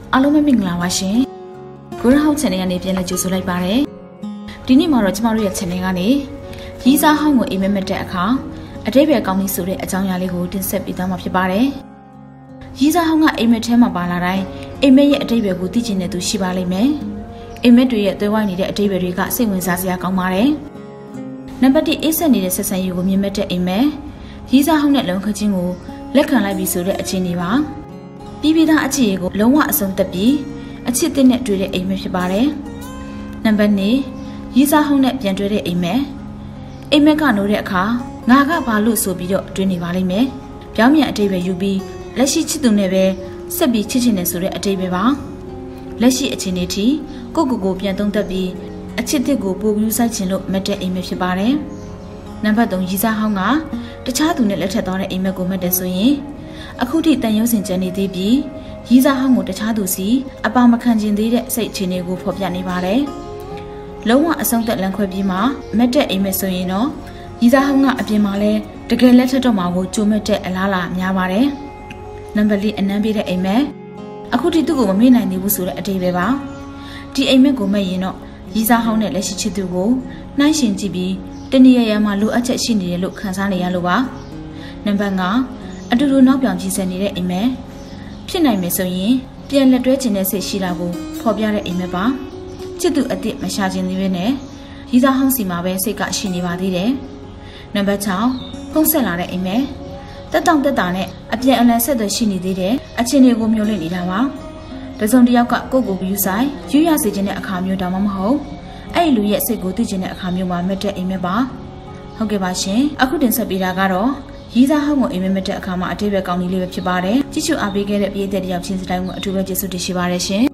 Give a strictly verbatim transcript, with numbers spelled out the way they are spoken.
အားလုံးပဲမင်္ဂလာပါရှင်။ Golden House ချန်နယ်ကနေပြန်လည်ကြိုဆိုလိုက်ပါရစေ။ဒီနေ့မှာတော့ကျမတို့ရဲ့ channel ကနေရီးစားဟောင်းကိုအိမ်မက်မက်တဲ့အခါအတိတ်ပဲကောင်းပြီဆိုတဲ့အကြောင်းအရာလေးကိုတင်ဆက်ပေးသွားမှာဖြစ်ပါတယ်။ရီးစားဟောင်းကအိမ်မက်ထဲမှာပါလာတိုင်းအိမ်မက်ရဲ့အတိတ်ပဲကိုသိချင်တဲ့သူရှိပါလိမ့်မယ်။အိမ်မက်တွေရဲ့သွေးဝိုင်းနေတဲ့အတိတ်ပဲတွေကစိတ်ဝင်စားစရာကောင်းပါတယ်။နံပါတ်တစ်အေးဆက်နေတဲ့ဆက်ဆံရေးကိုမြင်မဲ့တဲ့အိမ်မက်ရီးစားဟောင်းနဲ့လုံခချင်းကိုလက်ခံလိုက်ပြီဆိုတဲ့အခြေအနေပါ။ပြီးပြီးသားအခြေအနေကိုလုံးဝအဆုံးသတ်ပြီးအချစ်တဲ့နဲ့တွေ့တဲ့အိမ်မက်ဖြစ်ပါတယ်။နံပါတ်နှစ်ရီးစားဟောင်းနဲ့ပြန်တွေ့တဲ့အိမ်မက်အိမ်မက်ကနိုးတဲ့အခါငါကဘာလို့ဆိုပြီးတော့တွင်းနေပါလိမ့်မယ်။ပြောင်းပြန်အတိတ်ပဲယူပြီးလက်ရှိချစ်သူနဲ့ပဲဆက်ပြီးချစ်ချင်နေဆိုတဲ့အတိတ်ပဲပါ။လက်ရှိအခြေအနေထိကိုကိုကိုပြန်သုံးသပ်ပြီးအချစ်တစ်ကိုပိုပြီးစိုက်ချင်လို့မတ်တဲ့အိမ်မက်ဖြစ်ပါတယ်။နံပါတ်သုံးရီးစားဟောင်းကတခြားသူနဲ့လက်ထပ်သွားတဲ့အိမ်မက်ကိုမတ်တယ်ဆိုရင်အခုထိတန်ရုံးစင်ကြံနေသေးပြီးရီးစားဟောင်းကိုတခြားသူစီအပါမခံကျင်သေးတဲ့စိတ်အခြေအနေကိုဖော်ပြနေပါတယ်။လုံးဝအဆုံးသက်လန်ခွဲပြီးမှမက်တဲ့အိမ်မက်ဆိုရင်တော့ရီးစားဟောင်းကအပြင်မှာလဲတကယ်လက်ထပ်တော့မှာကိုကြိုမက်တဲ့အလားလာများပါတယ်။နံပါတ်လေးအနမ်းပေးတဲ့အိမ်မက်အခုထိသူ့ကိုမမေ့နိုင်သေးဘူးဆိုတဲ့အတိတ်ပဲပါ။ဒီအိမ်မက်ကိုမက်ရင်တော့ရီးစားဟောင်းနဲ့လက်ရှိချစ်သူကိုနှိုင်းယှဉ်ကြည့်ပြီးတနည်းရရမှာလိုအပ်ချက်ရှိနေတယ်လို့ခံစားနေရလို့ပါ။နံပါတ်ငါအတူတူနောက်ပြောင်ကြီးစံနေတဲ့အိမ်မက်ဖြစ်နိုင်မယ်ဆိုရင်ပြန်လက်တွဲခြင်းနဲ့စိတ်ရှိတာကိုဖော်ပြတဲ့အိမ်မက်ပါချစ်သူအစ်စ်မရှာခြင်းသေးပဲနဲ့ရီးစားဟောင်းစီမှာပဲစိတ်ကရှိနေပါသေးတယ်နံပါတ်ခြောက်ဖုံးဆက်လာတဲ့အိမ်မက်တက်တောင့်တက်တာနဲ့အပြန်အလှန်ဆက်သွယ်ရှိနေသေးတယ်အချင်းတွေကိုမျှော်လင့်နေတာပါတစုံတစ်ယောက်ကကိုယ့်ကိုယူဆိုင်ယူရစေခြင်းတဲ့အခါမျိုးတောင်မှမဟုတ်အဲ့ဒီလူရဲ့စိတ်ကိုသိခြင်းတဲ့အခါမျိုးမှာမက်တဲ့အိမ်မက်ပါဟုတ်ကဲ့ပါရှင်အခုတင်ဆက်ပေးတာကတော့ရီးစားဟောင်းကိုအိမ်မက်မက်တဲ့အခါမှာအတိတ်ပဲကောင်းနေလေးပဲဖြစ်ပါတယ်ကြည့်ချူအားပေးခဲ့တဲ့ပြည်သက်တယောက်ချင်းစတိုင်းကိုအထူးပဲကျေးဇူးတင်ရှိပါတယ်ရှင်